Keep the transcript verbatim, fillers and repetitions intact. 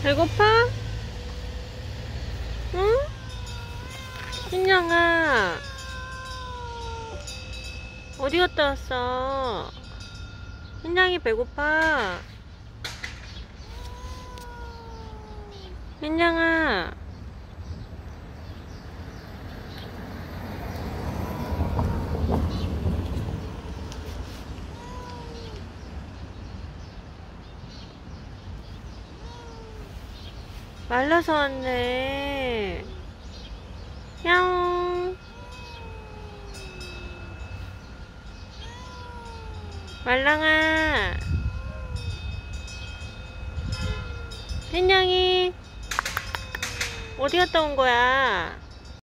배고파? 응? 흰양아, 어디 갔다 왔어? 흰양이 배고파? 흰양아, 말라서 왔네. 야옹. 말랑아, 흰양이 어디 갔다 온 거야?